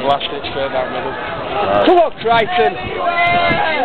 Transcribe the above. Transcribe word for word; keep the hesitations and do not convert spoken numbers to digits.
blasted it straight down the middle. Right. Come on, Crichton!